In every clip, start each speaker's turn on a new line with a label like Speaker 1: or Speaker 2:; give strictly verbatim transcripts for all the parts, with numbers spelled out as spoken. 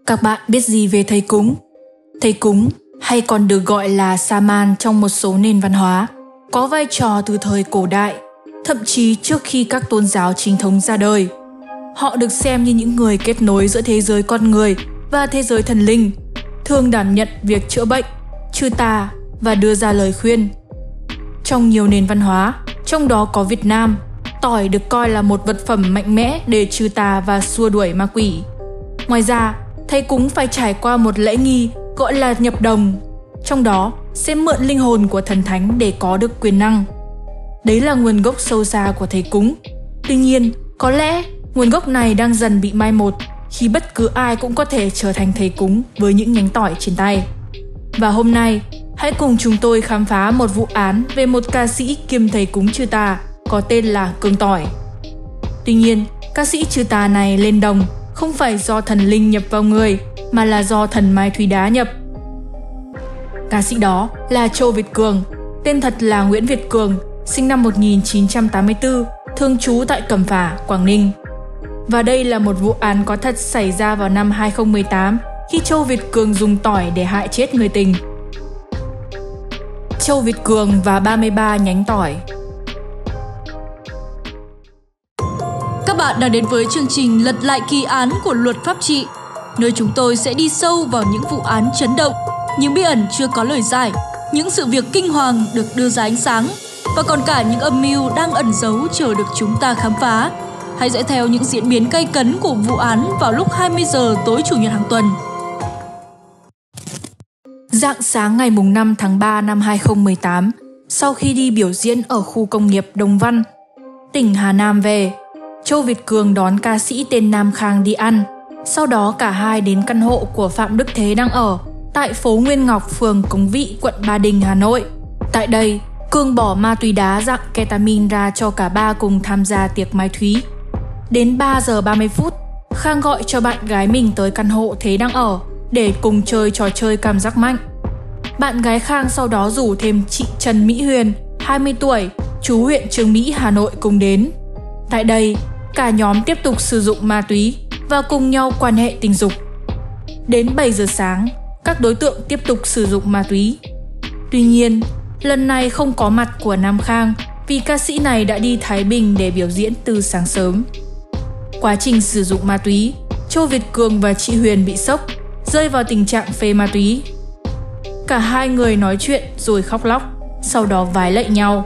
Speaker 1: Các bạn biết gì về thầy cúng? Thầy cúng, hay còn được gọi là Saman trong một số nền văn hóa, có vai trò từ thời cổ đại, thậm chí trước khi các tôn giáo chính thống ra đời. Họ được xem như những người kết nối giữa thế giới con người và thế giới thần linh, thường đảm nhận việc chữa bệnh, trừ tà và đưa ra lời khuyên. Trong nhiều nền văn hóa, trong đó có Việt Nam, tỏi được coi là một vật phẩm mạnh mẽ để trừ tà và xua đuổi ma quỷ. Ngoài ra, thầy cúng phải trải qua một lễ nghi gọi là nhập đồng, trong đó sẽ mượn linh hồn của thần thánh để có được quyền năng. Đấy là nguồn gốc sâu xa của thầy cúng. Tuy nhiên, có lẽ nguồn gốc này đang dần bị mai một khi bất cứ ai cũng có thể trở thành thầy cúng với những nhánh tỏi trên tay. Và hôm nay, hãy cùng chúng tôi khám phá một vụ án về một ca sĩ kiêm thầy cúng trừ tà có tên là Cương Tỏi. Tuy nhiên, ca sĩ trừ tà này lên đồng không phải do thần linh nhập vào người, mà là do thần mai thúy đá nhập. Ca sĩ đó là Châu Việt Cường, tên thật là Nguyễn Việt Cường, sinh năm một nghìn chín trăm tám mươi tư, thường trú tại Cẩm Phả, Quảng Ninh. Và đây là một vụ án có thật xảy ra vào năm hai không một tám khi Châu Việt Cường dùng tỏi để hại chết người tình. Châu Việt Cường và ba mươi ba nhánh tỏi.
Speaker 2: Các bạn đang đến với chương trình Lật lại kỳ án của luật pháp trị, nơi chúng tôi sẽ đi sâu vào những vụ án chấn động, những bí ẩn chưa có lời giải, những sự việc kinh hoàng được đưa ra ánh sáng, và còn cả những âm mưu đang ẩn giấu chờ được chúng ta khám phá. Hãy dõi theo những diễn biến gay cấn của vụ án vào lúc hai mươi giờ tối Chủ nhật hàng tuần.
Speaker 1: Rạng sáng ngày năm tháng ba năm hai không một tám, sau khi đi biểu diễn ở khu công nghiệp Đồng Văn, tỉnh Hà Nam về, Châu Việt Cường đón ca sĩ tên Nam Khang đi ăn. Sau đó cả hai đến căn hộ của Phạm Đức Thế đang ở tại phố Nguyên Ngọc, phường Cống Vị, quận Ba Đình, Hà Nội. Tại đây, Cường bỏ ma túy đá dạng ketamin ra cho cả ba cùng tham gia tiệc mai thúy. Đến ba giờ ba mươi phút, Khang gọi cho bạn gái mình tới căn hộ Thế đang ở để cùng chơi trò chơi cảm giác mạnh. Bạn gái Khang sau đó rủ thêm chị Trần Mỹ Huyền, hai mươi tuổi, trú huyện Chương Mỹ, Hà Nội cùng đến. Tại đây, cả nhóm tiếp tục sử dụng ma túy và cùng nhau quan hệ tình dục. Đến bảy giờ sáng, các đối tượng tiếp tục sử dụng ma túy. Tuy nhiên, lần này không có mặt của Nam Khang vì ca sĩ này đã đi Thái Bình để biểu diễn từ sáng sớm. Quá trình sử dụng ma túy, Châu Việt Cường và chị Huyền bị sốc, rơi vào tình trạng phê ma túy. Cả hai người nói chuyện rồi khóc lóc, sau đó vái lạy nhau.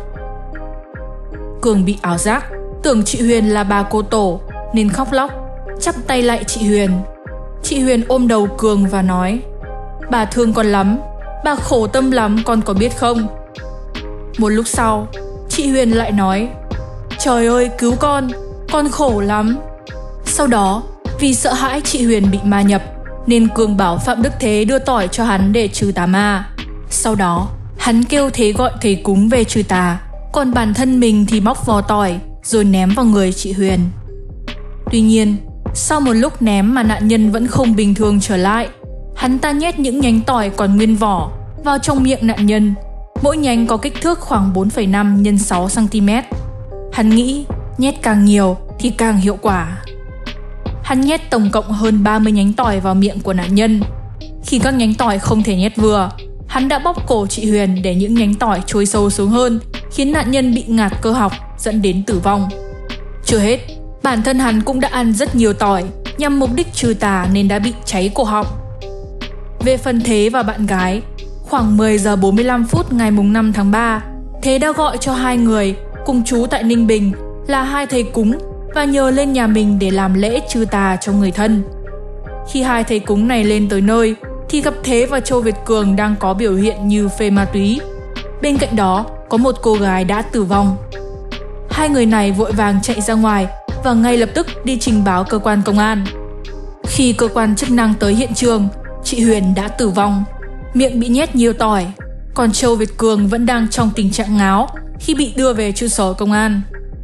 Speaker 1: Cường bị ảo giác, tưởng chị Huyền là bà cô tổ nên khóc lóc, chắp tay lạy chị Huyền. Chị Huyền ôm đầu Cường và nói: "Bà thương con lắm, bà khổ tâm lắm, con có biết không?" Một lúc sau, chị Huyền lại nói: "Trời ơi cứu con, con khổ lắm." Sau đó, vì sợ hãi chị Huyền bị ma nhập, nên Cường bảo Phạm Đức Thế đưa tỏi cho hắn để trừ tà ma. Sau đó, hắn kêu Thế gọi thầy cúng về trừ tà, còn bản thân mình thì bóc vỏ tỏi rồi ném vào người chị Huyền. Tuy nhiên, sau một lúc ném mà nạn nhân vẫn không bình thường trở lại, hắn ta nhét những nhánh tỏi còn nguyên vỏ vào trong miệng nạn nhân. Mỗi nhánh có kích thước khoảng bốn phẩy năm nhân sáu xăng ti mét. Hắn nghĩ nhét càng nhiều thì càng hiệu quả. Hắn nhét tổng cộng hơn ba mươi nhánh tỏi vào miệng của nạn nhân. Khi các nhánh tỏi không thể nhét vừa, hắn đã bóp cổ chị Huyền để những nhánh tỏi trôi sâu xuống hơn, khiến nạn nhân bị ngạt cơ học dẫn đến tử vong. Chưa hết, bản thân hắn cũng đã ăn rất nhiều tỏi nhằm mục đích trừ tà nên đã bị cháy cổ họng. Về phần Thế và bạn gái, khoảng mười giờ bốn mươi lăm phút ngày năm tháng ba, Thế đã gọi cho hai người cùng trú tại Ninh Bình là hai thầy cúng và nhờ lên nhà mình để làm lễ trừ tà cho người thân. Khi hai thầy cúng này lên tới nơi thì gặp Thế và Châu Việt Cường đang có biểu hiện như phê ma túy. Bên cạnh đó có một cô gái đã tử vong. Hai người này vội vàng chạy ra ngoài và ngay lập tức đi trình báo cơ quan công an. Khi cơ quan chức năng tới hiện trường, chị Huyền đã tử vong, miệng bị nhét nhiều tỏi, còn Châu Việt Cường vẫn đang trong tình trạng ngáo khi bị đưa về trụ sở công an.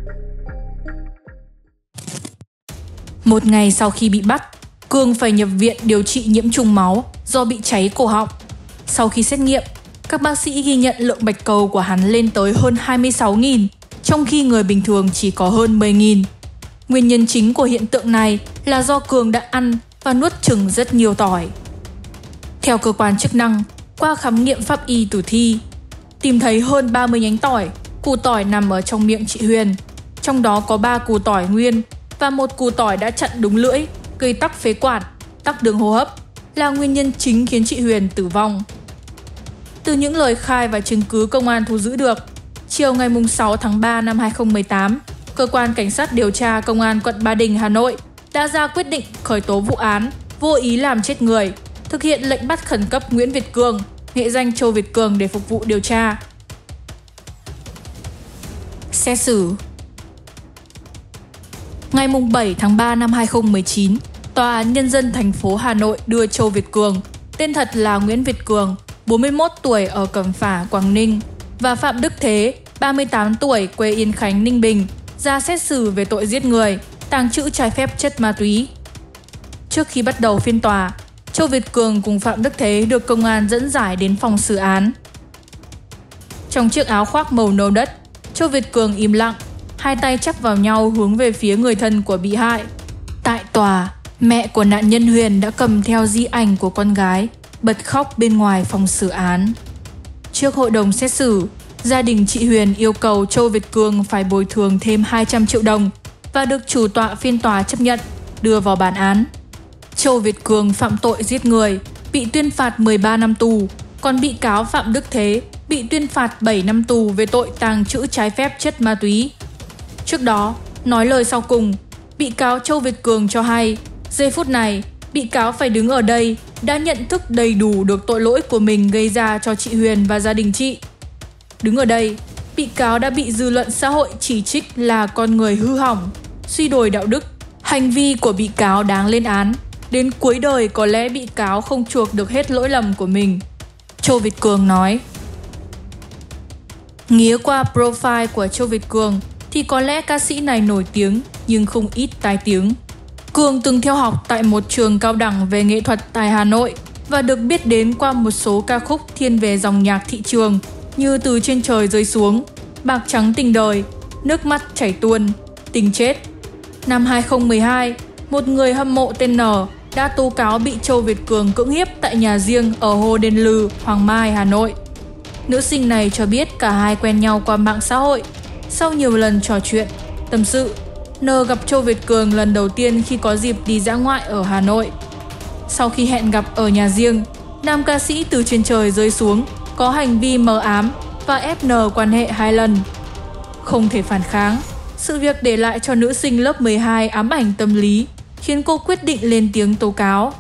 Speaker 1: Một ngày sau khi bị bắt, Cường phải nhập viện điều trị nhiễm trùng máu do bị cháy cổ họng. Sau khi xét nghiệm, các bác sĩ ghi nhận lượng bạch cầu của hắn lên tới hơn hai mươi sáu nghìn, trong khi người bình thường chỉ có hơn mười nghìn. Nguyên nhân chính của hiện tượng này là do Cường đã ăn và nuốt chửng rất nhiều tỏi. Theo cơ quan chức năng, qua khám nghiệm pháp y tử thi, tìm thấy hơn ba mươi nhánh tỏi, củ tỏi nằm ở trong miệng chị Huyền. Trong đó có ba củ tỏi nguyên và một củ tỏi đã chặn đúng lưỡi, gây tắc phế quản, tắc đường hô hấp, là nguyên nhân chính khiến chị Huyền tử vong. Từ những lời khai và chứng cứ công an thu giữ được, chiều ngày sáu tháng ba năm hai nghìn không trăm mười tám, Cơ quan Cảnh sát điều tra Công an quận Ba Đình, Hà Nội đã ra quyết định khởi tố vụ án vô ý làm chết người, thực hiện lệnh bắt khẩn cấp Nguyễn Việt Cường, nghệ danh Châu Việt Cường để phục vụ điều tra. Xét xử. Ngày bảy tháng ba năm hai nghìn không trăm mười chín, Tòa án Nhân dân thành phố Hà Nội đưa Châu Việt Cường, tên thật là Nguyễn Việt Cường, bốn mươi mốt tuổi ở Cẩm Phả, Quảng Ninh, và Phạm Đức Thế, ba mươi tám tuổi, quê Yên Khánh, Ninh Bình, ra xét xử về tội giết người, tàng trữ trái phép chất ma túy. Trước khi bắt đầu phiên tòa, Châu Việt Cường cùng Phạm Đức Thế được công an dẫn giải đến phòng xử án. Trong chiếc áo khoác màu nâu đất, Châu Việt Cường im lặng, hai tay chắp vào nhau hướng về phía người thân của bị hại. Tại tòa, mẹ của nạn nhân Huyền đã cầm theo di ảnh của con gái, bật khóc bên ngoài phòng xử án. Trước hội đồng xét xử, gia đình chị Huyền yêu cầu Châu Việt Cường phải bồi thường thêm hai trăm triệu đồng và được chủ tọa phiên tòa chấp nhận, đưa vào bản án. Châu Việt Cường phạm tội giết người, bị tuyên phạt mười ba năm tù, còn bị cáo Phạm Đức Thế bị tuyên phạt bảy năm tù về tội tàng trữ trái phép chất ma túy. Trước đó, nói lời sau cùng, bị cáo Châu Việt Cường cho hay, giây phút này, bị cáo phải đứng ở đây đã nhận thức đầy đủ được tội lỗi của mình gây ra cho chị Huyền và gia đình chị. Đứng ở đây, bị cáo đã bị dư luận xã hội chỉ trích là con người hư hỏng, suy đồi đạo đức. Hành vi của bị cáo đáng lên án. Đến cuối đời có lẽ bị cáo không chuộc được hết lỗi lầm của mình. Châu Việt Cường nói. Nghía qua profile của Châu Việt Cường thì có lẽ ca sĩ này nổi tiếng nhưng không ít tai tiếng. Cường từng theo học tại một trường cao đẳng về nghệ thuật tại Hà Nội và được biết đến qua một số ca khúc thiên về dòng nhạc thị trường như Từ Trên Trời Rơi Xuống, Bạc Trắng Tình Đời, Nước Mắt Chảy Tuôn, Tình Chết. Năm hai nghìn không trăm mười hai, một người hâm mộ tên N đã tố cáo bị Châu Việt Cường cưỡng hiếp tại nhà riêng ở Hồ Đền Lừ, Hoàng Mai, Hà Nội. Nữ sinh này cho biết cả hai quen nhau qua mạng xã hội. Sau nhiều lần trò chuyện, tâm sự, N gặp Châu Việt Cường lần đầu tiên khi có dịp đi dã ngoại ở Hà Nội. Sau khi hẹn gặp ở nhà riêng, nam ca sĩ Từ Trên Trời Rơi Xuống có hành vi mờ ám và ép N quan hệ hai lần. Không thể phản kháng, sự việc để lại cho nữ sinh lớp mười hai ám ảnh tâm lý, khiến cô quyết định lên tiếng tố cáo.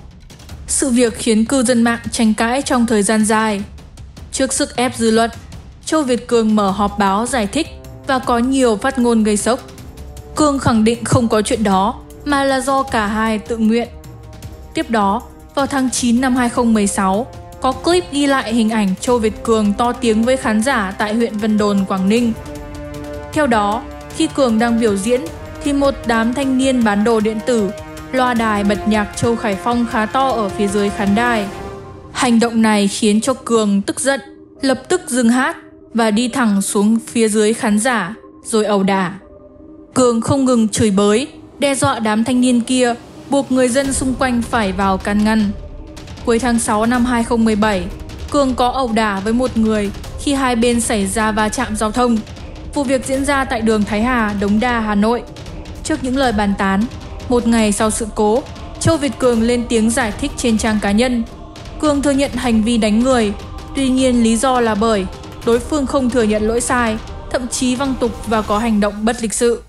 Speaker 1: Sự việc khiến cư dân mạng tranh cãi trong thời gian dài. Trước sức ép dư luận, Châu Việt Cường mở họp báo giải thích và có nhiều phát ngôn gây sốc. Cường khẳng định không có chuyện đó, mà là do cả hai tự nguyện. Tiếp đó, vào tháng chín năm hai nghìn không trăm mười sáu, có clip ghi lại hình ảnh Châu Việt Cường to tiếng với khán giả tại huyện Vân Đồn, Quảng Ninh. Theo đó, khi Cường đang biểu diễn, thì một đám thanh niên bán đồ điện tử, loa đài bật nhạc Châu Khải Phong khá to ở phía dưới khán đài. Hành động này khiến cho Cường tức giận, lập tức dừng hát và đi thẳng xuống phía dưới khán giả, rồi ẩu đả. Cường không ngừng chửi bới, đe dọa đám thanh niên kia, buộc người dân xung quanh phải vào can ngăn. Cuối tháng sáu năm hai nghìn không trăm mười bảy, Cường có ẩu đả với một người khi hai bên xảy ra va chạm giao thông. Vụ việc diễn ra tại đường Thái Hà, Đống Đa, Hà Nội. Trước những lời bàn tán, một ngày sau sự cố, Châu Việt Cường lên tiếng giải thích trên trang cá nhân. Cường thừa nhận hành vi đánh người, tuy nhiên lý do là bởi đối phương không thừa nhận lỗi sai, thậm chí văng tục và có hành động bất lịch sự.